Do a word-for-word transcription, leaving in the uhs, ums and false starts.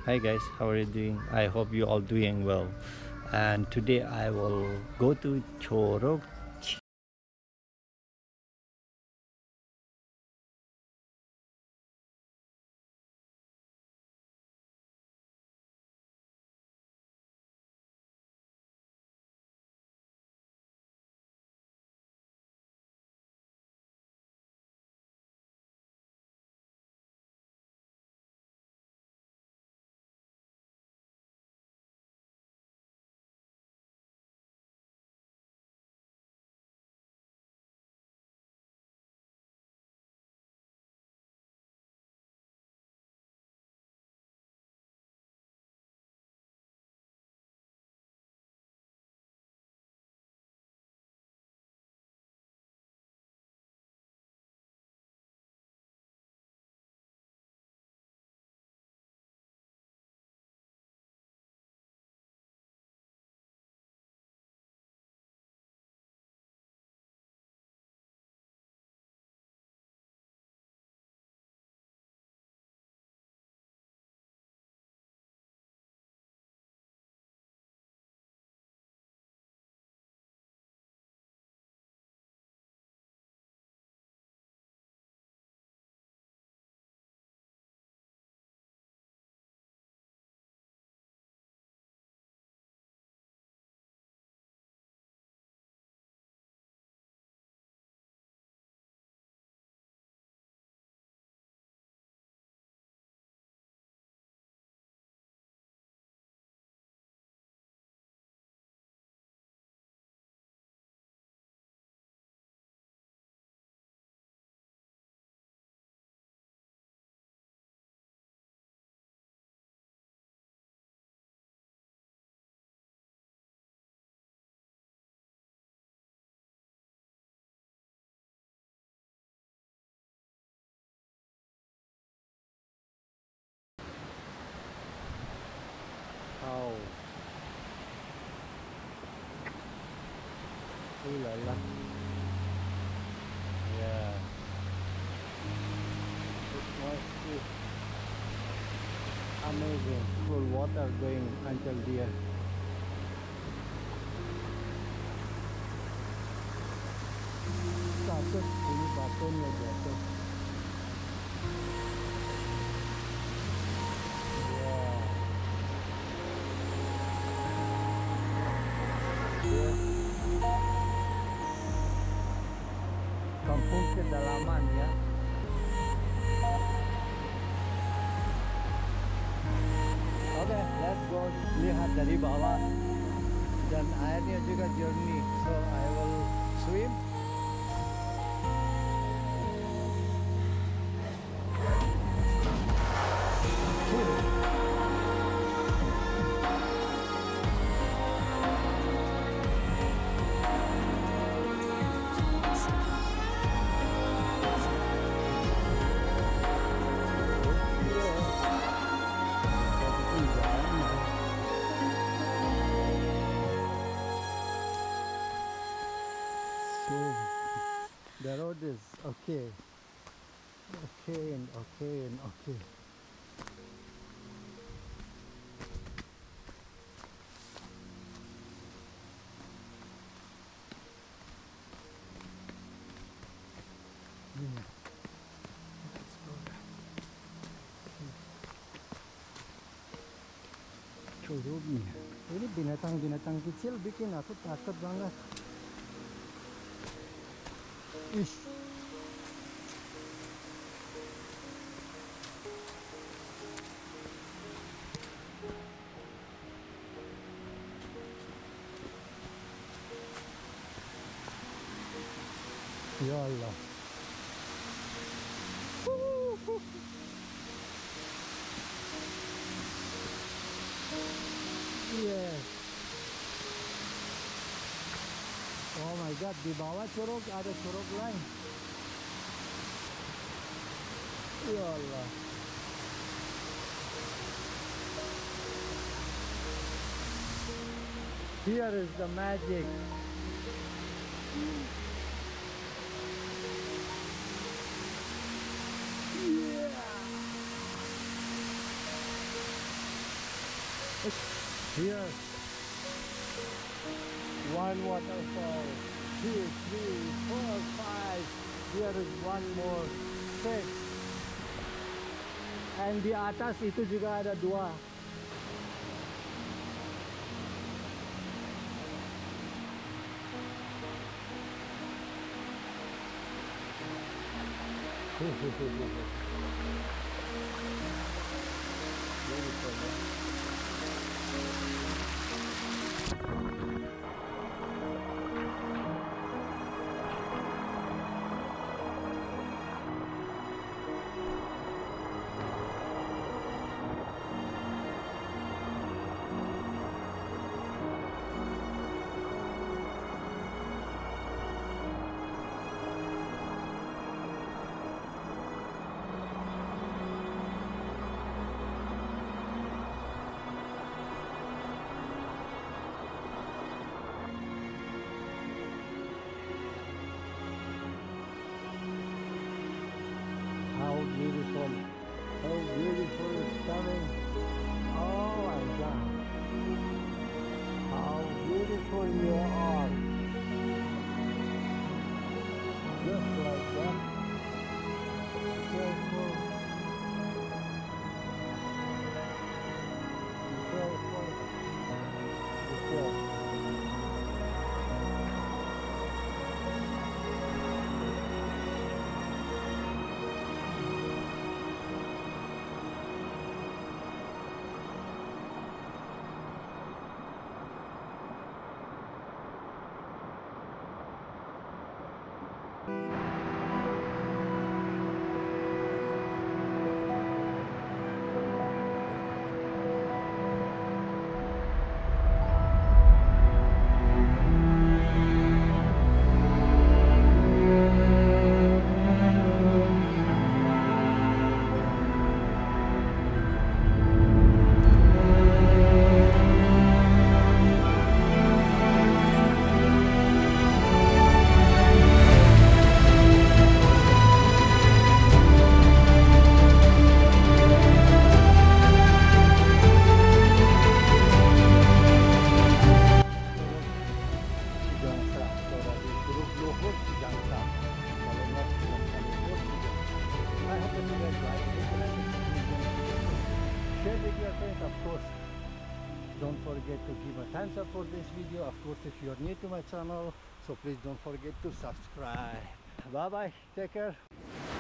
Hi guys, how are you doing? I hope you all doing well. And today I will go to Chorok. Oh, ooh la la. Yeah, it must be amazing. Full water going until there. Takut ini batunya jatuh. Yeah. Yeah. Kampung kedalaman ya. Oke, let's go lihat dari bawah dan airnya juga jernih. So I will swim. So the road is okay, okay and okay and okay. Hmm. Let's go. Curugnya. Ini binatang-binatang kecil bikin aku takut banget. Ish. Ya Allah. Yes. Oh my God, di bawah curug ada curug lain. Ya Allah. Here is the magic. Yeah. Here, one waterfall, two, three, four, five. Here is one more, six. And di atas itu juga ada dua. How beautiful, how beautiful, stunning. Oh my God, how beautiful you are. Just like that. Careful. Be careful. Be careful. Share with your friends, of course. Don't forget to give a thumbs up for this video. Of course, if you're new to my channel, so please don't forget to subscribe. Bye bye, take care.